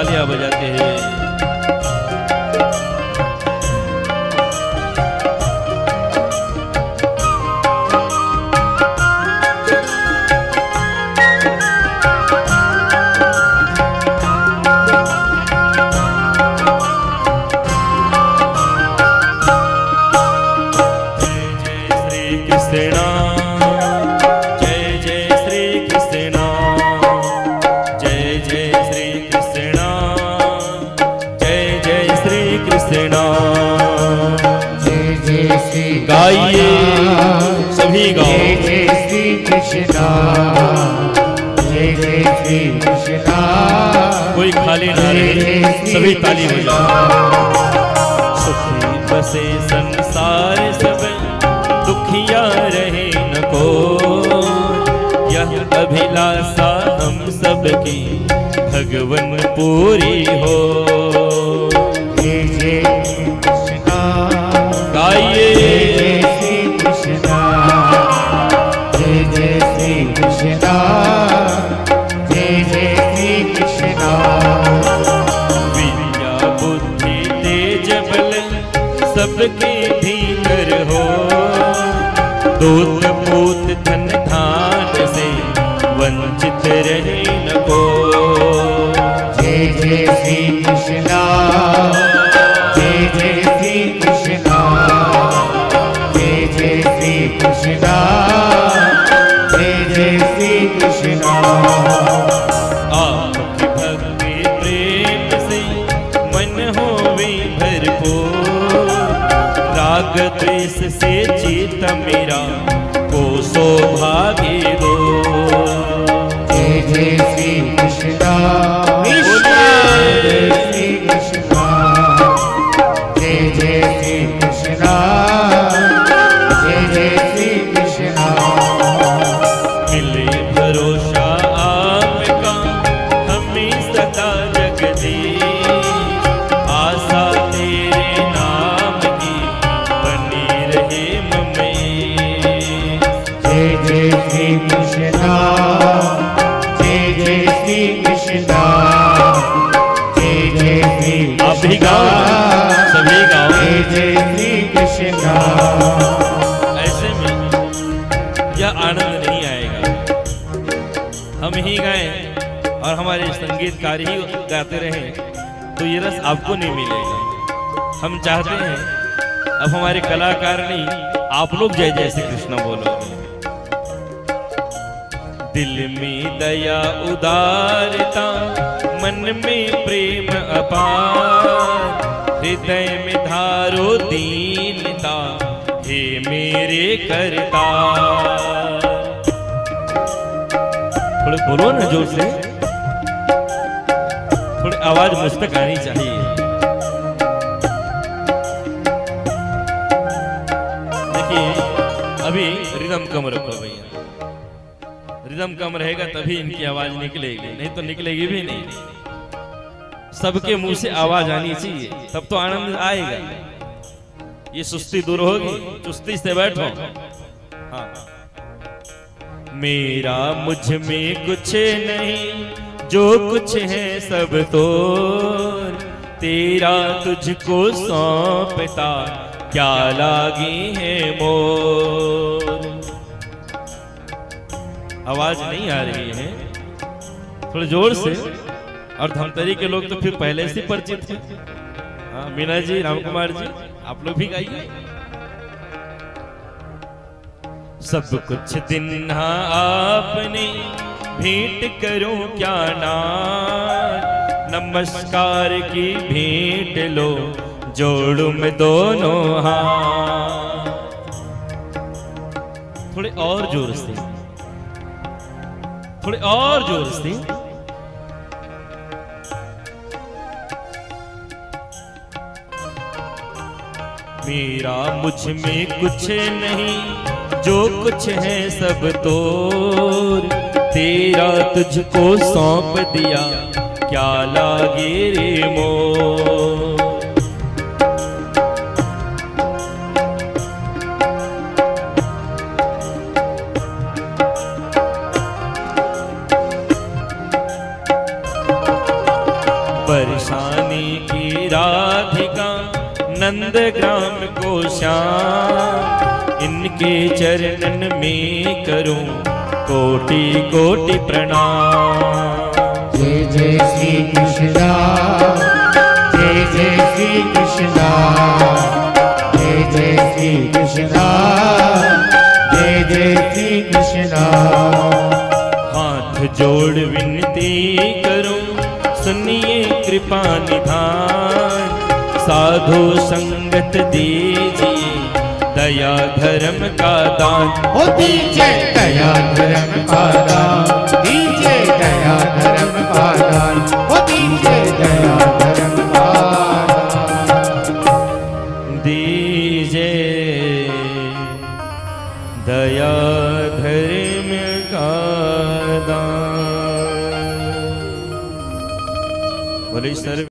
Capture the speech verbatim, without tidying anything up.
तालियां बजाते हैं। गाइए सभी गाओ। जय जय श्री कृष्णा, जय जय श्री कृष्णा, कोई खाली ना रहे, सभी ताली बजाओ। सुखी बसे संसार सब, दुखिया रहे न को, यह अभिलाषा हम सबकी भगवन पूरी हो। जय जय कृष्णा, गाइए जय श्री कृष्णा, जय जय श्री कृष्णा, जय जय श्री कृष्णा। विद्या बुद्धि तेज बल सबके भीतर हो, दूत पूत धन धान से वंचित रहे न को। जय जय श्री कृष्णा, जय जय श्री कृष्णा, जय जय श्री कृष्णा, जय जय श्री कृष्णा। आपकी भक्ति प्रेम से मन होवे भरपूर, राग द्वेष से चित मेरा को सौभाग्य दो। जय जय श्री कृष्णा, जय श्री कृष्णा, जय जय श्री कृष्णा, जय जय श्री कृष्णा। मिले भरोसा आपका हमें सदा जगदीश, आशा तेरे नाम की बनी रहे ममें। जय जय श्री कृष्णा, जय जय श्री कृष्णा, जय जय श्री आप भी गाओ, सभी गाओ। जय जय श्री कृष्णा। ऐसे में यह आनंद नहीं आएगा, हम ही गाएं और हमारे संगीतकार ही गाते रहें तो ये रस आपको नहीं मिलेगा। हम चाहते हैं अब हमारे कलाकार नहीं, आप लोग जय जय श्री कृष्ण बोलोगे। दिल में दया उदारता, मन में प्रेम अपार, हृदय में धारो दीनता, हे मेरे करता। थोड़े बोलो ना जोर से, थोड़ी आवाज मुझ तक आनी चाहिए। देखिए अभी रिदम कम रखो भैया, रिदम कम रहेगा तभी इनकी आवाज निकलेगी, नहीं तो निकलेगी भी नहीं। सबके मुंह से आवाज आनी चाहिए, तब तो आनंद आएगा। ये सुस्ती दूर होगी, चुस्ती से बैठो। हाँ। मेरा मुझ में कुछ नहीं, जो कुछ है सब तो तेरा, तुझको सौंपता क्या लागी है मोर। आवाज नहीं आ रही है, थोड़ा जोर से। और धमतरी के लोग तो फिर पहले से परिचित हैं। हाँ, मीना जी, राम कुमार जी, आप लोग भी गाइए। सब कुछ दिन आपने भेंट करूं क्या नार, नमस्कार की भेंट लो जोड़ू में दोनों हाथ। थोड़े और जोर से, थोड़े और जोर से। मेरा मुझ में कुछ नहीं, जो कुछ है सब तोर, तेरा तुझको सौंप दिया क्या लागे रे मोर। नंदग्राम को श्याम, इनके चरणन में करूं कोटि कोटि प्रणाम। जय जय श्री कृष्णा, जय जय श्री कृष्णा, जय जय श्री कृष्णा, जय जय श्री कृष्णा। हाथ जोड़ विनती करूं सुनिए कृपा निधान, साधु संगत दीजिए दया धर्म का दान। ओ दीजिए दया धर्म का दान, दीजिए दया धर्म का दान, ओ दीजिए दया धर्म का दान, दीजिए दया धर्म का दान। बोले सर्व